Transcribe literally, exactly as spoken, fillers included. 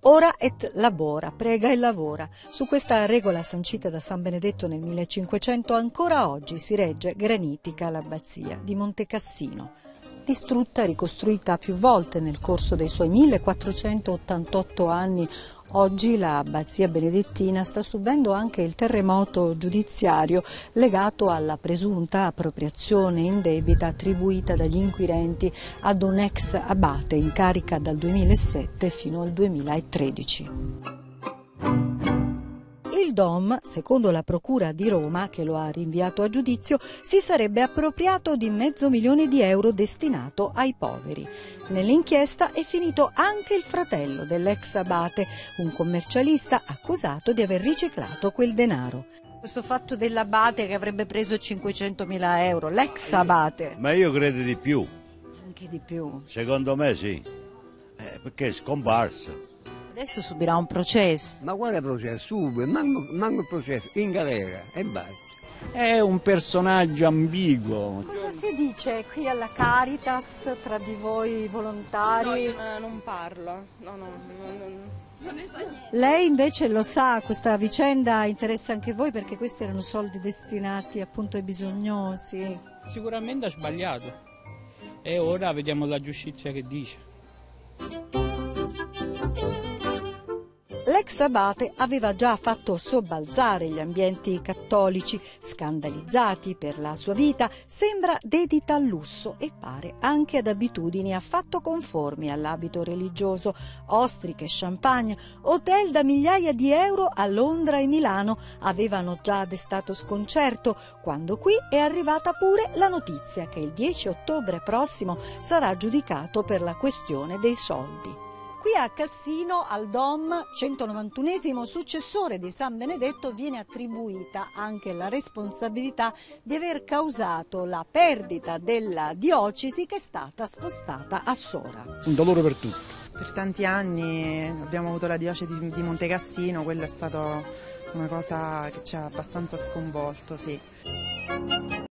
Ora et labora, prega e lavora. Su questa regola sancita da San Benedetto nel millecinquecento ancora oggi si regge granitica l'abbazia di Montecassino. Distrutta e ricostruita più volte nel corso dei suoi millequattrocentottantotto anni, oggi l'abbazia benedettina sta subendo anche il terremoto giudiziario legato alla presunta appropriazione indebita attribuita dagli inquirenti ad un ex abate in carica dal duemilasette fino al duemilatredici. Il D O M, secondo la Procura di Roma, che lo ha rinviato a giudizio, si sarebbe appropriato di mezzo milione di euro destinato ai poveri. Nell'inchiesta è finito anche il fratello dell'ex abate, un commercialista accusato di aver riciclato quel denaro. Questo fatto dell'abate che avrebbe preso cinquecentomila euro, l'ex abate. Ma io credo di più. Anche di più. Secondo me sì, eh, perché è scomparso. Adesso subirà un processo. Ma quale processo? Subito, manco, manco il processo, in galera e basta. È un personaggio ambiguo. Cosa si dice qui alla Caritas tra di voi volontari? No, io eh, non parlo, no, no, no, no, non ne so niente. Lei invece lo sa, questa vicenda interessa anche voi perché questi erano soldi destinati appunto ai bisognosi. Sicuramente ha sbagliato e ora vediamo la giustizia che dice. L'ex abate aveva già fatto sobbalzare gli ambienti cattolici, scandalizzati per la sua vita, sembra dedita al lusso e pare anche ad abitudini affatto conformi all'abito religioso. Ostriche, champagne, hotel da migliaia di euro a Londra e Milano avevano già destato sconcerto, quando qui è arrivata pure la notizia che il dieci ottobre prossimo sarà giudicato per la questione dei soldi. Qui a Cassino, al D O M, centonovantunesimo successore di San Benedetto, viene attribuita anche la responsabilità di aver causato la perdita della diocesi che è stata spostata a Sora. Un dolore per tutti. Per tanti anni abbiamo avuto la diocesi di Montecassino, quello è stato una cosa che ci ha abbastanza sconvolto, sì.